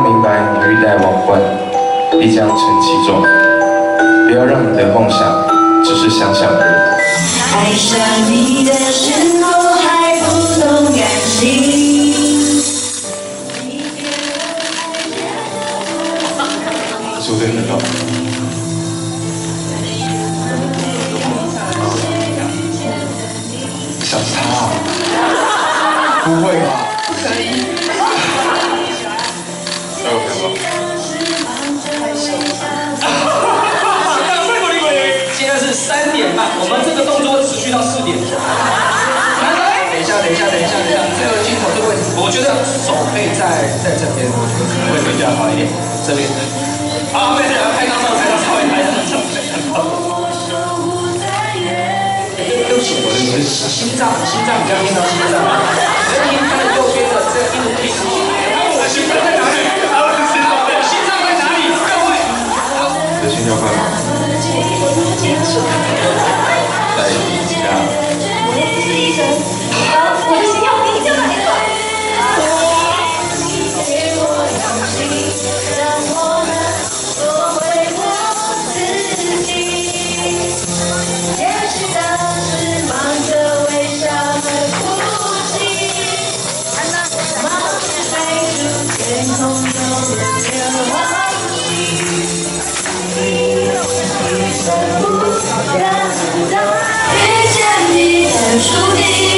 明白你欲待王冠，必将承其重。不要让你的梦想只是想想而已。 爱上你的时候还不懂感情。 是我真的懂。想他？不会吧？可以。还有什么？ 现在是3点半，我们这个动作会持续到4点。等一下，这个镜头这个位置，我觉得手可以在这边，我觉得可能会比较好一点。这边，好，妹子，拍张照，稍微拍张照。对不起，我的心脏比较偏到心脏，人听他的右边的这个一路听。心脏在哪里？心脏在哪里？各位， 你的心跳快吗？来一下。 我的心跳比你就来了。遇见你的注定。